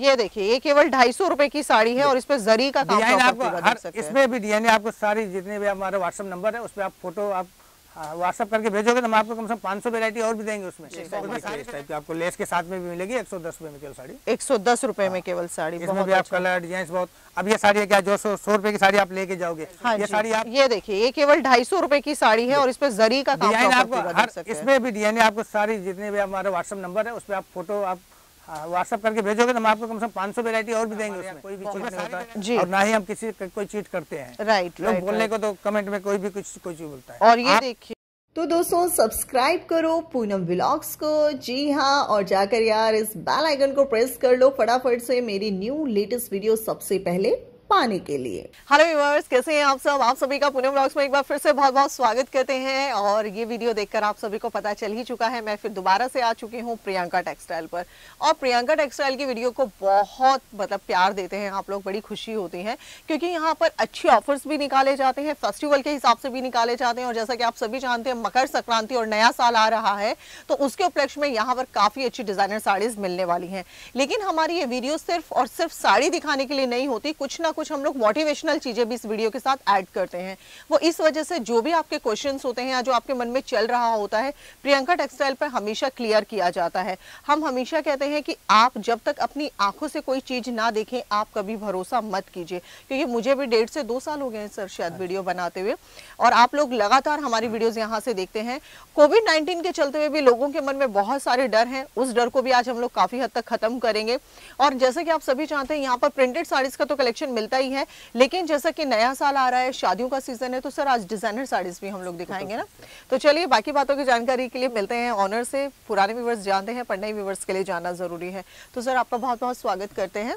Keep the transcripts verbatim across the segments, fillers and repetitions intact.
ये देखिए, ये केवल ढाई सौ रुपए की साड़ी है और इस पे जरी का काम डिजाइन आपको हर इसमें भी डिजाइन आपको सारी जितने भी हमारा व्हाट्सएप नंबर है उस पर आप फोटो आप व्हाट्सएप करके भेजोगे तो हम आपको कम से कम पाँच सौ वेरायटी और भी देंगे उसमें। उसमें सारी टाइप की आपको लेस के साथ में भी मिलेगी एक सौ दस रुपए में केवल साड़ी। एक सौ दस रुपए में केवल साड़ी। इसमें भी आप कलर डिजाइन बहुत। अब ये साड़ी है क्या जो सौ सौ रुपए की साड़ी आप लेके जाओगे। हाँ ये साड़ी आप ये देखिए, ये केवल ढाई सौ रुपए की साड़ी है और इस पे जरी का काम डिजाइन आपको हर इसमें भी डिजाइन आपको सारी जितने भी हमारा व्हाट्सएप नंबर है उस पर आप फोटो आप व्हाट्सएप करके भेजोगे तो हम आपको कम से कम पाँच सौ वेरायटी और भी देंगे उसमें। कोई भी चीज नहीं होता है और ना ही हम किसी कोई चीट करते हैं। राइट, लोग बोलने को तो कमेंट में कोई भी कुछ कोई चीज बोलता है। और ये देखिए, तो दोस्तों सब्सक्राइब करो पूनम व्लॉग्स को, जी हाँ, और जाकर यार इस बेल आइकन को प्रेस कर लो फटाफट से मेरी न्यू लेटेस्ट वीडियो सबसे पहले पाने के लिए। हेलो व्यूअर्स, कैसे हैं आप सब? आप सभी का पूनम व्लॉग्स में एक बार फिर से बहुत बहुत स्वागत करते हैं। और ये वीडियो देखकर आप सभी को पता चल ही चुका है, मैं फिर दोबारा से आ चुकी हूँ प्रियंका टेक्सटाइल पर। और प्रियंका टेक्सटाइल की वीडियो को बहुत मतलब प्यार देते हैं आप लोग, बड़ी खुशी होती है क्योंकि यहाँ पर अच्छे ऑफर्स भी निकाले जाते हैं, फेस्टिवल के हिसाब से भी निकाले जाते हैं। और जैसा कि आप सभी जानते हैं मकर संक्रांति और नया साल आ रहा है, तो उसके उपलक्ष्य में यहाँ पर काफी अच्छी डिजाइनर साड़ीज मिलने वाली हैं। लेकिन हमारी ये वीडियो सिर्फ और सिर्फ साड़ी दिखाने के लिए नहीं होती, कुछ ना कुछ हम लोग मोटिवेशनल चीजें भी इस वीडियो के साथ ऐड करते हैं। वो इस वजह से जो भी आपके क्वेश्चंस होते हैं या जो आपके मन में चल रहा होता है, प्रियंका टेक्सटाइल पर हमेशा क्लियर किया जाता है। हम हमेशा कहते हैं कि आप जब तक अपनी आंखों से कोई चीज ना देखें आप कभी भरोसा मत कीजिए, क्योंकि मुझे भी डेढ़ से दो साल हो गए हैं सर शायद वीडियो बनाते हुए, और आप लोग लगातार हमारी वीडियोस यहाँ से देखते हैं। कोविड नाइन्टीन के चलते हुए भी लोगों के मन में बहुत सारे डर हैं, उस डर को भी आज हम लोग काफी हद तक खत्म करेंगे। और जैसे कि आप सभी जानते हैं यहाँ पर प्रिंटेड साड़ीज का तो कलेक्शन मिलता ही है, लेकिन जैसा कि नया साल आ रहा है, शादियों का सीजन है, तो सर आज डिजाइनर साड़ीज भी हम लोग दिखाएंगे ना। तो चलिए बाकी बातों की जानकारी के लिए मिलते हैं ऑनर से। पुराने व्यूवर्स जानते हैं पर नए व्यूवर्स के लिए जानना जरूरी है। तो सर आपका बहुत बहुत स्वागत करते हैं।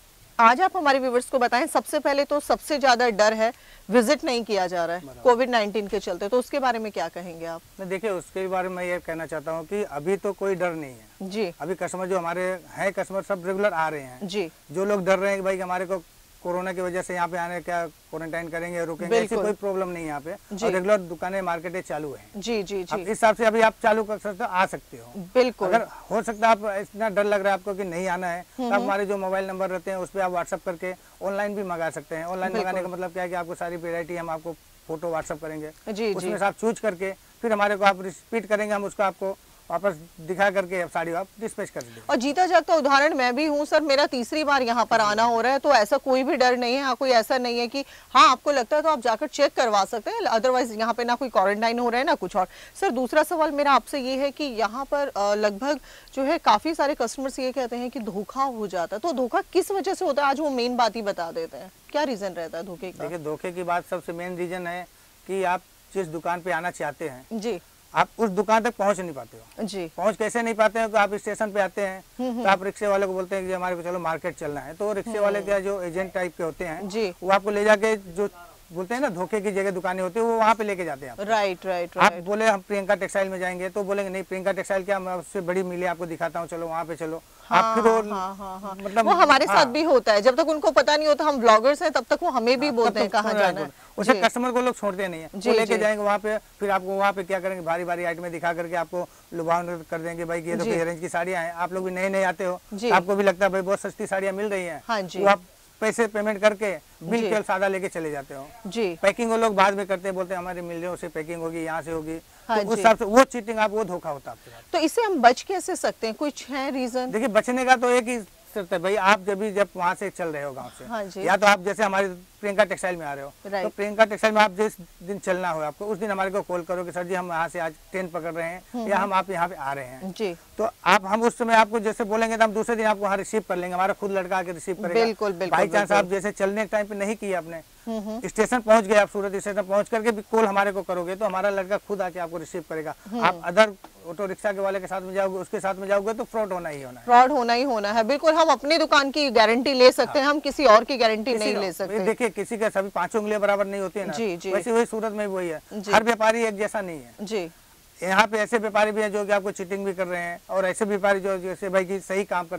आज आप हमारे व्यूवर्स को बताएं, सबसे पहले तो सबसे ज्यादा डर है विजिट नहीं किया जा रहा है कोविड नाइन्टीन के चलते, तो उसके बारे में क्या कहेंगे आप? देखिए उसके बारे में ये कहना चाहता हूँ कि अभी तो कोई डर नहीं है जी। अभी कस्टमर जो हमारे हैं कस्टमर सब रेगुलर आ रहे हैं जी। जो लोग डर रहे हैं कि भाई हमारे को कोरोना की वजह से यहाँ पे आने क्या क्वारंटाइन करेंगे रुकेंगे, ऐसी कोई प्रॉब्लम नहीं है यहाँ पे। और रेगुलर दुकानें मार्केटें चालू है। जी जी जी। इस हिसाब से अभी आप चालू कर सकते हो, आ सकते हो। बिल्कुल। अगर हो सकता है आप इतना डर लग रहा है आपको कि नहीं आना है, तो आप हमारे जो मोबाइल नंबर रहते हैं उस पर आप व्हाट्सअप करके ऑनलाइन भी मंगा सकते हैं। ऑनलाइन मंगाने का मतलब क्या है कि आपको सारी वेरायटी हम आपको फोटो व्हाट्सअप करेंगे, जी, उसमें से आप चूज करके फिर हमारे को आप रिपीट करेंगे, हम उसको आपको वापस दिखा करके साड़ी आप डिस्पैच कर देंगे। और जीता जागता उदाहरण मैं भी हूँ सर, मेरा तीसरी बार यहाँ पर आना हो रहा है, तो ऐसा कोई भी डर नहीं है। हाँ, कोई ऐसा नहीं है कि हाँ आपको लगता है तो आप जाकर चेक करवा सकते हैं, अदरवाइज यहाँ पे ना कोई क्वारंटाइन हो रहा है ना कुछ और। सर दूसरा सवाल मेरा आपसे ये है कि यहाँ पर लगभग जो है काफी सारे कस्टमर्स ये कहते हैं कि धोखा हो जाता है, तो धोखा किस वजह से होता है? आज वो मेन बात ही बता देते हैं, क्या रीजन रहता है धोखे का? देखिए धोखे की बात सबसे मेन रीजन है कि आप जिस दुकान पे आना चाहते हैं जी, आप उस दुकान तक पहुंच नहीं पाते हो। जी। पहुंच कैसे नहीं पाते हैं? तो आप स्टेशन पे आते हैं तो आप रिक्शे वाले को बोलते हैं कि हमारे को चलो मार्केट चलना है, तो रिक्शे वाले क्या जो एजेंट टाइप के होते हैं जी, वो आपको ले जाके जो बोलते हैं ना धोखे की जगह दुकानें होती है वो वहाँ पे लेके जाते हैं। राइट राइट आप बोले हम प्रियंका टेक्सटाइल में जाएंगे तो बोलेंगे नहीं प्रियंका टेक्सटाइल क्या, मैं उससे बड़ी मिले आपको दिखाता हूँ, चलो वहाँ पे चलो। हाँ, आप फिर वो हाँ, हाँ, हाँ। मतलब वो हमारे हाँ, साथ भी होता है, जब तक उनको पता नहीं होता हम ब्लॉगर्स हैं तब तक वो हमें भी हाँ, बोलते हैं कहाँ जाना है। उसे कस्टमर को लोग छोड़ते नहीं है, वो लेके जाएंगे वहाँ पे, फिर आपको वहाँ पे क्या करेंगे भारी भारी आइटमें दिखा करके आपको लुभावन कर देंगे। भाई ये देखो रेंज की साड़ियाँ हैं, आप लोग भी नए नए आते हो, आपको भी लगता है भाई बहुत सस्ती साड़ियाँ मिल रही है, वो आप पैसे पेमेंट करके बिल केवल सादा लेके चले जाते हो जी। पैकिंग वो लोग बाद में करते हैं, बोलते हैं हमारे मिल रहे उसे पैकिंग होगी यहाँ से होगी, हाँ तो उस हिसाब से वो चीटिंग आप वो धोखा होता है आपके साथ। तो इससे हम बच कैसे सकते हैं, कुछ है रीजन? देखिए बचने का तो एक ही है भाई, आप जब भी जब वहाँ से चल रहे हो गांव से, हाँ या तो आप जैसे हमारे प्रियंका टेक्सटाइल में आ रहे हो, तो प्रियंका टेक्सटाइल में आप जिस दिन चलना हो आपको उस दिन हमारे को कॉल करो कि सर जी हम यहाँ से आज ट्रेन पकड़ रहे हैं या हम आप यहाँ पे आ रहे हैं जी, तो आप हम उस समय आपको जैसे बोलेंगे तो हम दूसरे दिन आपको वहाँ रिसीव कर लेंगे, हमारा खुद लड़का आके रिसीव करेगा। बिल्कुल बिल्कुल। बाई चांस आप जैसे चलने टाइम पे नहीं किया आपने, स्टेशन पहुंच गए आप, सूरत स्टेशन पहुंच करके भी कॉल हमारे को करोगे तो हमारा लड़का खुद आके आपको रिसीव करेगा। आप अदर ऑटो रिक्शा के वाले के साथ में जाओगे, उसके साथ में जाओगे तो फ्रॉड होना ही होना है, फ्रॉड होना ही होना है। बिल्कुल, हम अपनी दुकान की गारंटी ले सकते हैं, हम किसी और की गारंटी नहीं ले सकते। देखिए किसी के सभी पांचों उंगलियां बराबर नहीं होती है ना, जी, जी। वैसे वही सूरत में वही है, हर व्यापारी एक जैसा नहीं है जी। यहाँ पे ऐसे व्यापारी भी हैं जो कि आपको चीटिंग भी कर रहे हैं और ऐसे व्यापारी जो जैसे भाई की सही काम करते हैं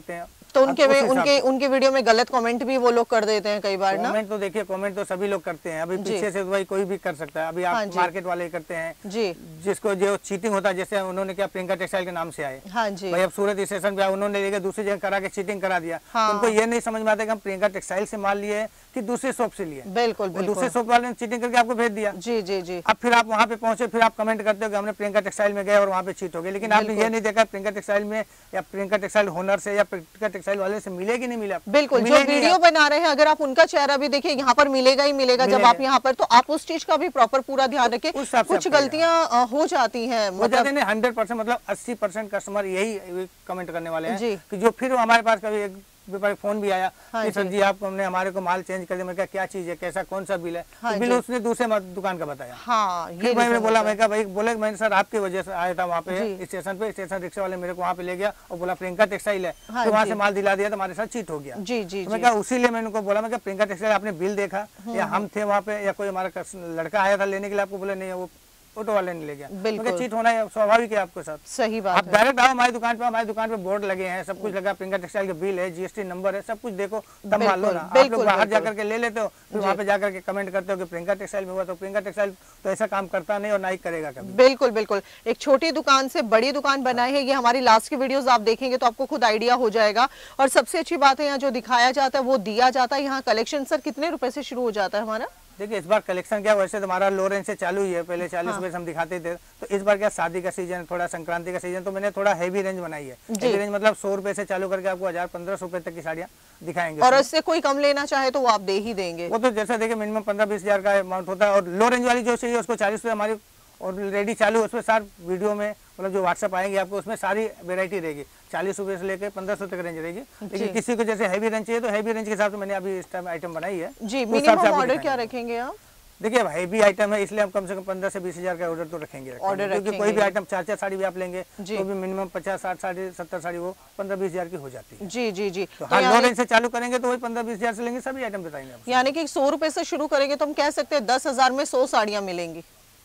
तो उनके में उनके उनके वीडियो में गलत कमेंट भी वो लोग कर देते हैं कई बार ना। कमेंट तो देखिए, कमेंट तो सभी लोग करते हैं, अभी पीछे से भाई कोई भी कर सकता है। अभी आप हाँ मार्केट वाले करते हैं जी, जिसको जो चीटिंग होता है, जैसे उन्होंने क्या प्रियंका टेक्सटाइल के नाम से आए हाँ जी, भाई अब सूरत स्टेशन पे उन्होंने लेके दूसरी जगह करा के चीटिंग करा दिया। हाँ। तो उनको ये नहीं समझ में आता कि हम प्रियंका टेक्सटाइल से माल लिए कि दूसरे शॉप से लिए। बिल्कुल, दूसरे शॉप वाले ने चीटिंग करके आपको भेज दिया। जी जी जी। अब फिर आप वहाँ पे पहुंचे, फिर आप कमेंट करते हो कि हमने प्रियंका टेक्सटाइल में गए और वहाँ पे चीट हो गए, लेकिन आपने ये नहीं देखा प्रियंका टेक्सटाइल में या प्रियंका टेक्सटाइल होनर से या प्रियंका टेक्सटाइल वाले से मिले कि नहीं मिला। बिल्कुल, जो वीडियो बना रहे हैं अगर आप उनका चेहरा भी देखिए, यहाँ पर मिलेगा ही मिलेगा जब आप यहाँ पर, तो आप उस चीज का भी प्रॉपर पूरा ध्यान रखें। कुछ गलतियां हो जाती हैं, हंड्रेड परसेंट मतलब अस्सी परसेंट कस्टमर यही कमेंट करने वाले हैं कि जो फिर हमारे पास कभी एक फोन भी आया हाँ कि सर जी आप हमने हमारे को माल चेंज कर दिया। मैं क्या क्या चीज है, कैसा कौन सा बिल है, हाँ तो बिल उसने दूसरे दुकान का बताया। हाँ, ये मैंने बोला, मैं क्या भाई बोले मैंने सर आपकी वजह से आया था वहाँ पे स्टेशन पे, स्टेशन रिक्शा वाले मेरे को वहाँ पे ले गया और बोला प्रियंका टेक्सटाइल है, हाँ तो वहाँ से माल दिला दिया तो हमारे साथ चीट हो गया। जी जी, मैं क्या उसी लिए मैंने उनको बोला, मैं क्या प्रियंका टेक्सटाइल आपने बिल देखा या हम थे वहाँ पे या कोई हमारा लड़का आया था लेने के लिए, आपको बोला नहीं वो ऑटो वाले ने ले गया। बिल्कुल, चीट होना है स्वाभाविक है आपके साथ। सही बात आप डायरेक्ट आओ हमारी दुकान पे, हमारी दुकान पे बोर्ड लगे हैं, सब कुछ लगा, प्रियंका टेक्सटाइल के बिल है, जीएसटी नंबर है, सब कुछ देखो तब मान लो ना। आप लोग बाहर जाकर के ले लेते हो, फिर वहाँ पे जाकर के कमेंट करते हो कि प्रियंका टेक्सटाइल में हुआ, तो प्रियंका टेक्सटाइल तो ऐसा काम करता नहीं और ना ही करेगा कभी। बिल्कुल बिल्कुल, एक छोटी दुकान से बड़ी दुकान बनाई है, ये हमारी लास्ट की वीडियोस आप देखेंगे तो आपको खुद आइडिया हो जाएगा। और सबसे अच्छी बात है यहाँ जो दिखाया जाता है वो दिया जाता है। यहाँ कलेक्शन सर कितने रुपए से शुरू हो जाता है हमारा? देखिए इस बार कलेक्शन क्या, वैसे तो हमारा लो रेंज से चालू ही है, पहले चालीस रुपए हाँ। से हम दिखाते थे, तो इस बार क्या शादी का सीजन, थोड़ा संक्रांति का सीजन, तो मैंने थोड़ा हैवी रेंज बनाई है। हैवी रेंज मतलब सौ रुपए से चालू करके आपको हजार पंद्रह सौ रुपए तक की साड़ियाँ दिखाएंगे। और इससे कोई कम लेना चाहे तो वो आप दे ही देंगे। वो तो जैसा देखिए मिनिमम पंद्रह बीस हजार का अमाउंट होता है, और लो रेंज वाली जो चाहिए उसको चालीस रुपए हमारी और रेडी चालू, उसमें सार वीडियो में मतलब जो व्हाट्सएप आएंगे आपको उसमें सारी वेरायटी रहेगी, चालीस रुपए से लेकर पंद्रह सौ तक रेंज रहेगी। लेकिन किसी को जैसे हैवी रेंज चाहिए तो हैवी रेंज के हिसाब से मैंने अभी इस टाइम आइटम बनाई है। जी, मिनिमम ऑर्डर क्या रखेंगे आप? देखिए हैवी आइटम है इसलिए हम कम से कम पंद्रह से बीस हजार का ऑर्डर तो रखेंगे, ऑर्डर क्योंकि कोई भी आइटम चार चार साड़ी भी आप लेंगे तो भी मिनिमम पचास साठ साड़ी सत्तर साड़ी वो पंद्रह बीस हजार की हो जाती है। जी जी जी, तो हाँ लो रेंज से चालू करेंगे तो वही पंद्रह बीस हजार से लेंगे, सभी आइटम बताएंगे। यानी कि सौ रुपए से शुरू करेंगे तो हम कह सकते हैं दस हजार में सौ साड़ियाँ मिलेंगी।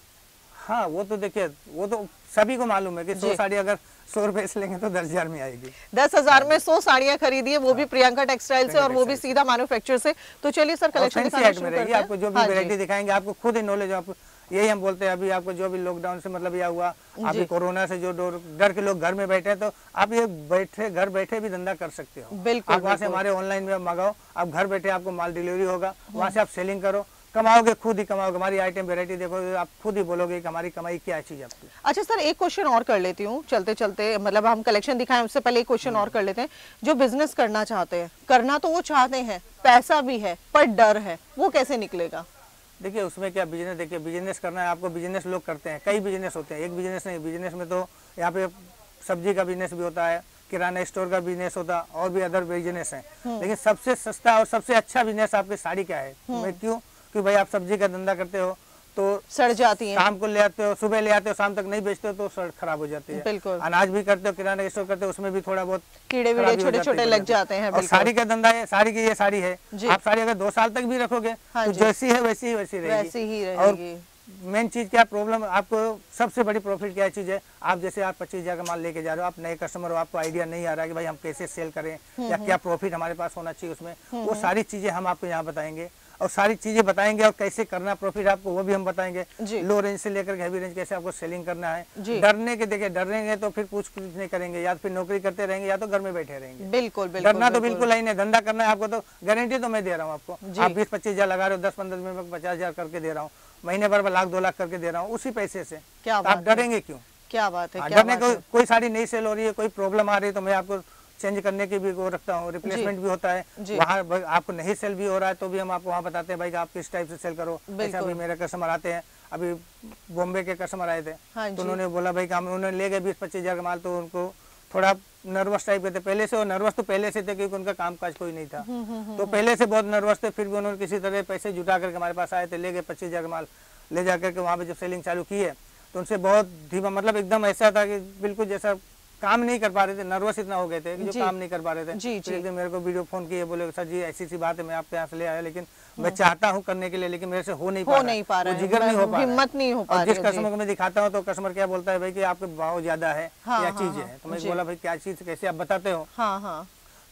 हाँ वो तो देखिए वो तो सभी को मालूम है कि सौ साड़ी अगर सौ रुपए से लेंगे तो दस हजार में आएगी। दस हजार में सौ साड़ियाँ खरीदिए, वो भी प्रियंका टेक्सटाइल से और वो भी सीधा मैन्युफैक्चर से। तो चलिए सर कलेक्शन दिखाना शुरू करते हैं। आपको जो भी वैरायटी दिखाएंगे आपको खुद ही नॉलेज, आप यही हम बोलते हैं अभी आपको जो भी लॉकडाउन से मतलब यह हुआ, अभी कोरोना से जो डर के लोग घर में बैठे हैं, तो आप ये बैठे घर बैठे भी धंधा कर सकते हो। बिल्कुल, आप वहाँ से हमारे ऑनलाइन में मंगाओ, आप घर बैठे आपको माल डिलीवरी होगा, वहाँ से आप सेलिंग करो, कमाओगे, खुद ही कमाओगे। हमारी आइटम वेरायटी देखोगे आप खुद ही बोलोगे कि हमारी कमाई क्या चीज आपकी। अच्छा सर एक क्वेश्चन और कर लेती हूँ चलते चलते, मतलब हम कलेक्शन दिखाएं उससे पहले एक क्वेश्चन और कर लेते हैं। जो बिजनेस करना चाहते हैं, करना तो वो चाहते हैं, पैसा भी है पर डर है, वो कैसे निकलेगा? देखिए उसमें क्या बिजनेस, देखिए बिजनेस करना है आपको, बिजनेस लोग करते हैं, कई बिजनेस होते हैं, एक बिजनेस नहीं। बिजनेस में तो यहाँ पे सब्जी का बिजनेस भी होता है, किराना स्टोर का बिजनेस होता है और भी अदर बिजनेस है, लेकिन सबसे सस्ता और सबसे अच्छा बिजनेस आपकी साड़ी का है। मैं क्यों कि भाई आप सब्जी का धंधा करते हो तो सड़ जाती है, शाम को ले आते हो, सुबह ले आते हो, शाम तक नहीं बेचते हो तो सड़ खराब हो जाती है। बिल्कुल। अनाज भी करते हो, किराना स्टोर करते हो, उसमें भी थोड़ा बहुत कीड़े वीड़े छोटे छोटे लग जाते हैं। और साड़ी का धंधा है, साड़ी की ये साड़ी है, आप साड़ी अगर दो साल तक भी रखोगे तो जैसी है वैसी ही वैसी रहेगी। और मेन चीज क्या प्रॉब्लम आपको, सबसे बड़ी प्रॉफिट क्या चीज है, आप जैसे आप पच्चीस हजार का माल लेके जा रहे हो, आप नए कस्टमर हो, आपको आइडिया नहीं आ रहा है कि भाई हम कैसे सेल करें या क्या प्रॉफिट हमारे पास होना चाहिए उसमें, वो सारी चीजें हम आपको यहाँ बताएंगे और सारी चीजें बताएंगे और कैसे करना प्रॉफिट आपको वो भी हम बताएंगे। लो रेंज से लेकर हैवी रेंज कैसे आपको सेलिंग करना है। डरने के देखिए डरेंगे तो फिर कुछ कुछ नहीं करेंगे, या फिर नौकरी करते रहेंगे या तो घर में बैठे रहेंगे। बिल्कुल बिल्कुल, डरना तो बिल्कुल ही नहीं, धंधा करना है आपको तो गारंटी तो मैं दे रहा हूँ आपको। आप बीस पच्चीस हजार लगा रहे हो, दस पंद्रह दिन में पचास हजार करके दे रहा हूँ, महीने भर में लाख दो लाख करके दे रहा हूँ उसी पैसे से। क्या आप डरेंगे क्यों? क्या बात है, डरने को कोई साड़ी नहीं सेल हो रही है, कोई प्रॉब्लम आ रही है तो मैं आपको चेंज करने की भी वो रखता हूँ, रिप्लेसमेंट भी होता है। वहाँ आपको नहीं सेल भी हो रहा है तो भी हम आपको वहाँ बताते हैं भाई आप किस टाइप से सेल करो। ऐसा भी मेरे कस्टमर आते हैं, अभी बॉम्बे के कस्टमर आए थे तो उन्होंने बोला भाई हम उन्होंने ले गए बीस पच्चीस हजार का माल, तो उनको थोड़ा नर्वस टाइप के थे पहले से, और नर्वस तो पहले से थे क्योंकि उनका काम काज कोई नहीं था, तो पहले से बहुत नर्वस थे। फिर भी उन्होंने किसी तरह पैसे जुटा करके हमारे पास आए थे, ले गए पच्चीस हजार का माल, ले जाकर के वहाँ पे जब सेलिंग चालू की है तो उनसे बहुत धीमा, मतलब एकदम ऐसा था कि बिल्कुल जैसा काम नहीं कर पा रहे थे, नर्वस इतना हो गए थे कि जो काम नहीं कर पा रहे थे। जी, जी। एक दिन मेरे को वीडियो फोन किए, बोले सर जी ऐसी सी बात है, मैं आपके यहाँ से ले आया, लेकिन मैं चाहता हूँ करने के लिए लेकिन मेरे से हो नहीं पा नहीं पा रहा है, जिगर नहीं हो पा रहा, हिम्मत नहीं हो पा रही। जिस कस्टमर को मैं दिखाता हूँ तो कस्टमर क्या बोलता है भाई कि आपके भाव ज्यादा है, क्या चीज है, तो मैं बोला भाई क्या चीज कैसे आप बताते हो।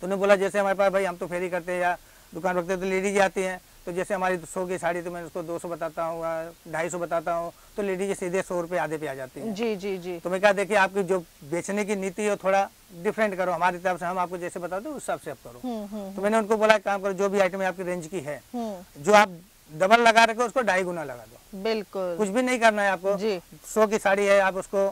तो उन्होंने बोला जैसे हमारे पास भाई हम तो फेरी करते हैं या दुकान रखते हैं तो लेडीज आती हैं, तो जैसे हमारी सौ की साड़ी तो मैं उसको दो सौ बताता हूँ, ढाई सौ बताता हूँ, तो लेडीज सीधे सौ रुपये आधे पे आ जाती है। जी जी जी। तो मैं कहा देखिए आपकी जो बेचने की नीति है थोड़ा डिफरेंट करो, हमारी तरफ से हम आपको जैसे बताते हैं उस हिसाब से आप करो। तो मैंने उनको बोला काम करो, जो भी आइटम आपकी रेंज की है, जो आप डबल लगा रखे उसको ढाई गुना लगा दो। बिल्कुल, कुछ भी नहीं करना है आपको। सौ की साड़ी है आप उसको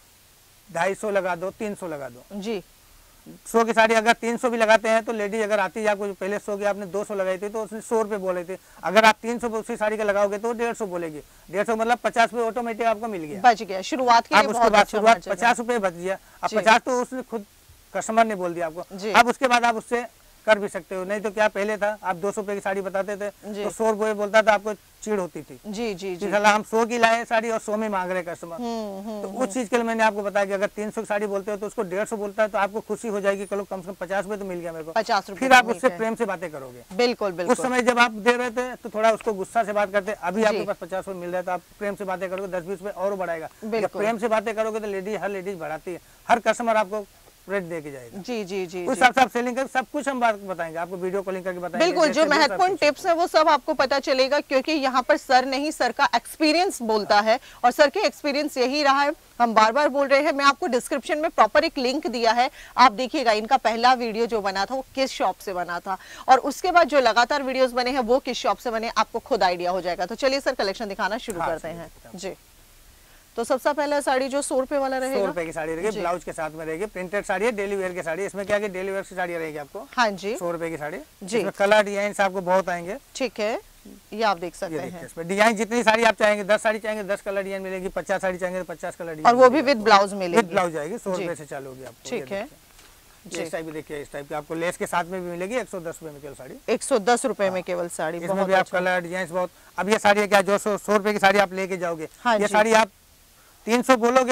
ढाई सौ लगा दो, तीन सौ लगा दो जी। सौ की साड़ी अगर तीन सौ भी लगाते हैं तो लेडीज अगर आती है आपको पहले सौ की आपने दो सौ लगाई थी तो उसने सौ रुपए बोले थे, अगर आप तीन सौ उसी साड़ी का लगाओगे तो डेढ़ सौ बोलेगी। डेढ़ सौ मतलब पचास रुपए ऑटोमेटिक आपको मिल गया, बच गया। शुरुआत के लिए उसके बाद शुरुआत पचास रुपए बच गया। अब पचास तो उसने खुद कस्टमर ने बोल दिया आपको। अब उसके बाद आप उससे कर भी सकते हो, नहीं तो क्या पहले था आप दो सौ रुपए की साड़ी बताते थे तो सौ रुपए बोलता था, आपको चिढ़ होती थी। जी जी जी। हम सौ की लाए साड़ी और सौ में मांग रहे कस्टमर, तो उस चीज के लिए मैंने आपको बताया कि अगर तीन सौ की साड़ी बोलते हो तो उसको डेढ़ सौ बोलता है तो आपको खुशी हो जाएगी, चलो कम से कम पचास रुपए तो मिल गया मेरे को, पचास रुपए। फिर आप उससे प्रेम से बातें करोगे। बिल्कुल बिल्कुल। उस समय जब आप दे रहे थे तो थोड़ा उसको गुस्सा से बात करते, अभी आपके पास पचास रुपए मिल रहा है तो आप प्रेम से बातें करोगे, दस बीस रुपए और बढ़ाएगा। जब प्रेम से बातें करोगे तो लेडीज हर लेडीज बढ़ाती है, हर कस्टमर आपको रेट दे के जाएगा। जी जी जी। उस हिसाब से आप सेलिंग कर सब कुछ हम बात बताएंगे आपको, वीडियो कॉलिंग करके बताएंगे। बिल्कुल, जो महत्वपूर्ण टिप्स है वो सब आपको पता चलेगा, क्योंकि यहाँ पर सर नहीं, सर का एक्सपीरियंस बोलता है और सर के एक्सपीरियंस यही रहा है, हम बार बार बोल रहे हैं। मैं आपको डिस्क्रिप्शन में प्रॉपर एक लिंक दिया है, आप देखिएगा इनका पहला वीडियो जो बना था वो किस शॉप से बना था और उसके बाद जो लगातार वीडियोस बने हैं वो किस शॉप से बने, आपको खुद आइडिया हो जाएगा। तो चलिए सर कलेक्शन दिखाना शुरू करते हैं जी। तो सबसे पहला साड़ी जो सौ रुपए वाला रहेगा, सौ रुपए की साड़ी रहेगी, ब्लाउज के साथ में रहेगी, प्रिंटेड साड़ी है, डेली वेयर की साड़ी। इसमें क्या है डेली वेयर की साड़ी रहेगी आपको। हाँ जी, सौ रुपए की साड़ी जी। इसमें कलर डिजाइन आपको बहुत आएंगे। ठीक है, ये आप देख सकते हैं। इसमें डिजाइन जितनी साड़ी आप चाहेंगे, दस साड़ी चाहेंगे दस कलर डिजाइन मिलेगी, पचास साड़ी चाहेंगे तो पचास कलर डिजाइन, और वो भी विद ब्लाउज मिलेगी। विद ब्लाउज आएगी, सौ रुपए से चालू होगी आपको। ठीक है, इस टाइप की देखिए, इस टाइप की आपको लेस के साथ में भी मिलेगी, एक सौ दस रुपए में केवल साड़ी, एक सौ दस रुपए में केवल साड़ी। इसमें भी आप कलर डिजाइन बहुत। अब ये साड़ी है क्या, जो सौ रुपए की साड़ी आप लेके जाओगे, ये साड़ी आप तीन सौ बोलोगे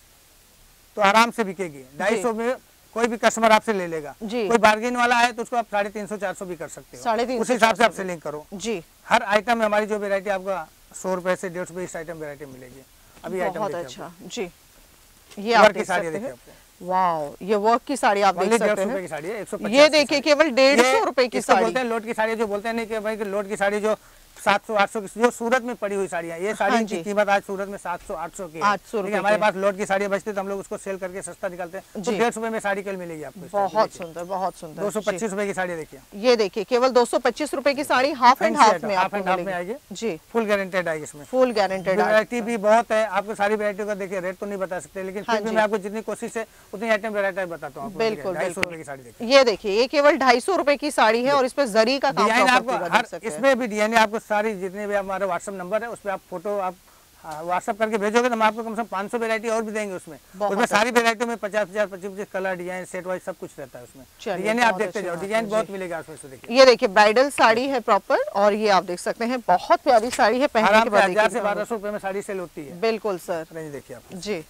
तो आराम से बिकेगी, ढाई सौ में कोई भी कस्टमर आपसे ले लेगा। कोई बार्गेन वाला है तो उसको आप साढ़े तीन सौ चार सौ भी कर सकते हो, साढ़े तीन उस हिसाब से आप सेलिंग करो जी। हर आइटम में हमारी जो वेरायटी आपको सौ रुपए से डेढ़ सौ इस आइटम वेरायटी मिलेगी। अभी आइटम बहुत अच्छा जी, ये आप देख सकते हैं। वाओ, ये वर्क की साड़ी आप देख सकते हैं, की साड़ी है, एक सौ पचास। ये देखिए केवल डेढ़ सौ रुपए की साड़ी। बोलते हैं लोट की साड़ी, जो बोलते हैं नहीं कि भाई लोट की साड़ी जो सात सौ आठ सौ की जो सूरत में पड़ी हुई साड़ियाँ, ये साड़ी हाँ की कीमत आज सूरत में सात सौ आठ सौ की आठ सौ रुपए। हमारे पास लोट की साड़ी बचती तो हम लोग उसको सेल करके सस्ता निकालते हैं, तो डेढ़ सौ में साड़ी कल मिलेगी आपको। बहुत सुंदर, बहुत सुंदर। दो सौ पच्चीस रुपए की साड़ी देखिए, ये देखिए केवल दो सौ पच्चीस रुपए की साड़ी, हाफ एंड हाफ में हाफ एंड हाफ में आएगी जी, फुल गारंटेड आएगी इसमें, फुल गारंटेड। वैरायटी भी बहुत है, आपको सारी वैरायटी का देखिए रेट तो नहीं बता सकते, लेकिन फिर भी मैं आपको जितनी कोशिश है उतनी आइटम वैरायटी बताता हूँ। बिल्कुल बिल्कुल की साड़ी देखिए, ये देखिए ये केवल ढाई सौ रुपए की साड़ी है और इस पे जरी का काम आपको, इसमें भी डिजाइन आपको सारी जितने भी हमारा व्हाट्सएप नंबर है उस पर आप फोटो आप व्हाट्सएप करके भेजोगे तो हम आपको कम से कम पाँच सौ वेरायटी और भी देंगे उसमें। उसमें सारी वेरायटी में पचास पचास पच्चीस पच्चीस कलर डिजाइन सेट वाइज सब कुछ रहता है उसमें। डिजाइन आप देखते जाओ, डिजाइन बहुत मिलेगा उसमें। देखिए ये देखिए ब्राइडल साड़ी है प्रॉपर, और ये आप देख सकते हैं बहुत प्यारी साड़ी है, पहनने के बाद हजार से बारह सौ रुपए में साड़ी सेल होती है। बिल्कुल सर, रेंज देखिए आप जी।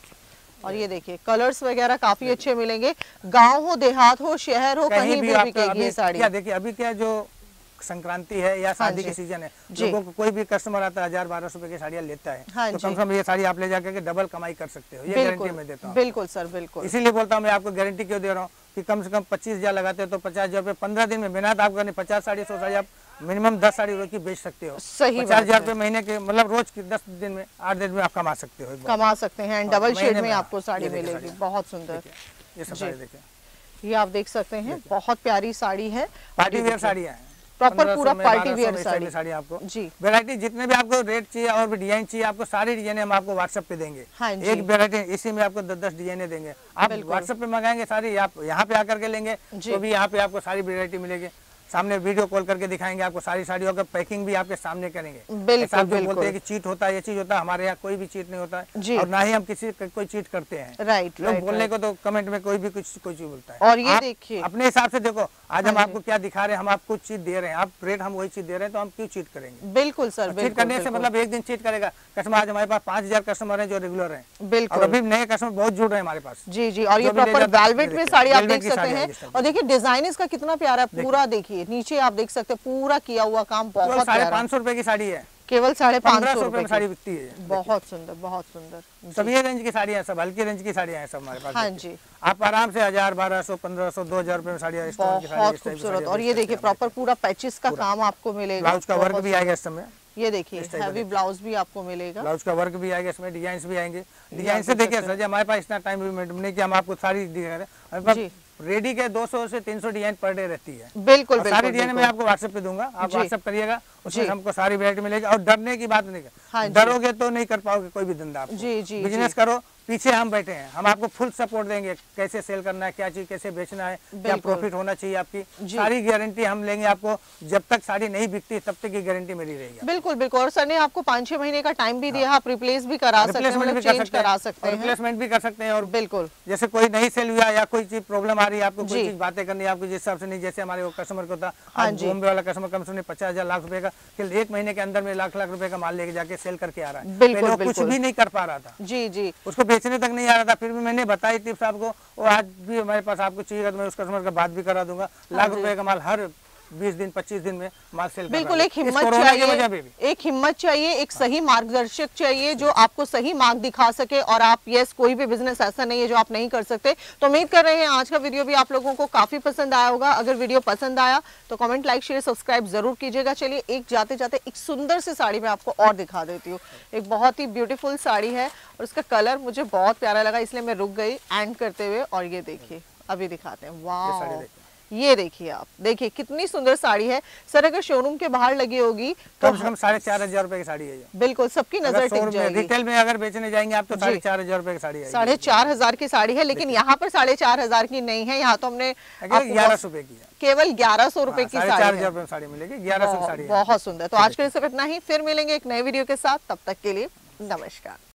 और ये देखिए कलर्स वगैरह काफी अच्छे मिलेंगे, गांव हो देहात हो शहर हो कहीं भी बिकेगी ये साड़ी। क्या देखिए अभी क्या जो संक्रांति है या शादी के सीजन है, लोगों को कोई भी कस्टमर आता है हजार बारह सौ रुपए की साड़ियाँ लेता है, हाँ तो कम से कम ये साड़ी आप ले जाकर के डबल कमाई कर सकते हो, ये गारंटी मैं देता हूँ। बिल्कुल सर, बिल्कुल। इसीलिए बोलता हूँ मैं आपको गारंटी क्यों दे रहा हूँ कि कम से कम पच्चीस हजार लगाते हो तो पचास हजार रुपए पंद्रह दिन में मेहनत आप करनी, पचास साड़ी सौ साड़ी आप मिनिमम दस साड़ी रोज की बेच सकते हो। सही, पचास हजार रुपए महीने के मतलब रोज की दस दिन में आठ दिन में आप कमा सकते हो, कमा सकते हैं। डबल शेड में आपको साड़ी मिलेगी, बहुत सुंदर। ये सब साड़ी देखिए, ये आप देख सकते हैं बहुत प्यारी साड़ी है, पार्टी वेयर साड़ियाँ हैं, प्रॉपर पूरा पार्टी वेयर साड़ी साड़ी आपको जी। वैरायटी जितने भी आपको रेट चाहिए और भी डिजाइन चाहिए, आपको सारी डिजाइन हम आपको व्हाट्सएप पे देंगे। हाँ एक वैरायटी इसी में आपको दस दस डिजाइने देंगे, आप व्हाट्सएप पे मंगाएंगे सारी, आप यहाँ पे आकर के लेंगे तो भी यहाँ पे आपको सारी वैरायटी मिलेगी। सामने वीडियो कॉल करके दिखाएंगे आपको सारी साड़ियों का पैकिंग भी आपके सामने करेंगे। बिल्कुल, जो बोलते हैं कि चीट होता है, ये चीज होता है, हमारे यहाँ कोई भी चीट नहीं होता है और ना ही हम किसी कोई चीट करते हैं। राइट, लोग बोलने को तो कमेंट में कोई भी कुछ कोई चीज बोलता है। और ये देखिए अपने हिसाब से देखो, आज हम आपको क्या दिखा रहे हैं, हम आपको चीट दे रहे हैं, आप रेट हम वही चीज दे रहे हैं तो हम क्यों चीट करेंगे। बिल्कुल सर, चीट करने से मतलब एक दिन चीट करेगा कस्टमर। आज हमारे पास पाँच हजार कस्टमर है जो रेगुलर है, बिल्कुल, और अभी नए कस्टमर बहुत जुड़ रहे हैं हमारे पास। जी जी। और ये प्रॉपर वेलवेट में साड़ी आप देख सकते हैं, और देखिए डिजाइन इसका कितना प्यारा है, पूरा देखिए नीचे आप देख सकते हैं पूरा किया हुआ काम, बहुत साढ़े पाँच सौ रुपए की साड़ी है, केवल साढ़े पाँच सौ रुपए में साड़ी बिकती है। बहुत सुंदर, बहुत सुंदर। सब ये रेंज की साड़ियाँ, सब हल्की रेंज की साड़ियाँ हैं सब हमारे पास। हाँ जी, आप आराम से हजार, बारह सौ, पंद्रह सौ, दो हजार रुपए में साड़ियाँ। बहुत खूबसूरत। और ये देखिए प्रॉपर पूरा पैचेस का काम आपको मिलेगा। ब्लाउज का वर्क भी आएगा इस समय। ये देखिए हैवी ब्लाउज भी आपको मिलेगा। ब्लाउज का वर्क भी आएगा इसमें, डिजाइन भी आएंगे। डिजाइन से देखिए सर जी, हमारे पास इतना टाइम नहीं कि हम आपको सारी दिखा रहे हैं। रेडी के दो सौ से तीन सौ डिजाइन पर डे रहती है। बिल्कुल, सारी डिजाइन मैं आपको व्हाट्सएप पे दूंगा, आप व्हाट्सएप करिएगा, उसमें हमको सारी वैरायटी मिलेगी। और डरने की बात नहीं है। हाँ, डरोगे तो नहीं कर पाओगे कोई भी धंधा। जी जी, बिजनेस करो, पीछे हम बैठे हैं, हम आपको फुल सपोर्ट देंगे। कैसे सेल करना है, क्या चीज कैसे बेचना है, क्या प्रॉफिट होना चाहिए, आपकी सारी गारंटी हम लेंगे आपको। जब तक साड़ी नहीं बिकती तब तक की गारंटी मेरी रहेगी। बिल्कुल बिल्कुल। और सर ने आपको पाँच छह महीने का टाइम भी दिया, आप रिप्लेस भी करा सकते हैं, चेंज करा सकते हैं, रिप्लेसमेंट भी कर सकते हैं। और बिल्कुल जैसे कोई नहीं सेल हुआ या कोई चीज प्रॉब्लम आ रही है, आपको कोई चीज बातें करनी है, आपको जिस हिसाब से नहीं, जैसे हमारे वो कस्टमर को था, आज बॉम्बे वाला कस्टमर कम से कम पचास हजार लाख रुपए का एक महीने के अंदर में लाख लाख रुपए का माल लेके जाके सेल करके आ रहा है। बिल्कुल, कुछ भी नहीं कर पा रहा था। जी जी, उसको बेचने तक नहीं आ रहा था, फिर भी मैंने बताई टिप्स आपको। और आज भी हमारे पास आपको चाहिए तो मैं उस कस्टमर का बात भी करा दूंगा। लाख रुपए का माल हर बीस दिन पच्चीस दिन में माल सेल। बिल्कुल, एक हिम्मत चाहिए, एक हिम्मत चाहिए, एक सही मार्गदर्शक चाहिए जो आपको सही मार्ग दिखा सके। और आप यस, कोई भी बिजनेस ऐसा नहीं है जो आप नहीं कर सकते। तो उम्मीद कर रहे हैं आज का वीडियो भी आप लोगों को काफी पसंद आया होगा। अगर वीडियो पसंद आया तो कमेंट, लाइक, शेयर, सब्सक्राइब जरूर कीजिएगा। चलिए एक जाते जाते एक सुंदर सी साड़ी मैं आपको और दिखा देती हूँ। एक बहुत ही ब्यूटीफुल साड़ी है और उसका कलर मुझे बहुत प्यारा लगा, इसलिए मैं रुक गई एंड करते हुए। और ये देखिए, अभी दिखाते हैं। वाह, ये देखिए, आप देखिए कितनी सुंदर साड़ी है। सर अगर शोरूम के बाहर लगी होगी तो कम से कम साढ़े चार हजार रुपए की साड़ी है। बिल्कुल, सबकी नजर टिक जाएगी। रिटेल में अगर बेचने जाएंगे आप तो साढ़े चार हजार रुपए की साड़ी है। साढ़े चार हजार की साड़ी है, लेकिन यहाँ पर साढ़े चार हजार की नहीं है। यहाँ तो हमने ग्यारह सौ रुपए की है, केवल ग्यारह सौ रुपए की साड़ी, चार हजार रुपए साड़ी मिलेगी। ग्यारह सौ साड़ी बहुत सुंदर। तो आज के लिए सिर्फ इतना ही, फिर मिलेंगे एक नए वीडियो के साथ। तब तक के लिए नमस्कार।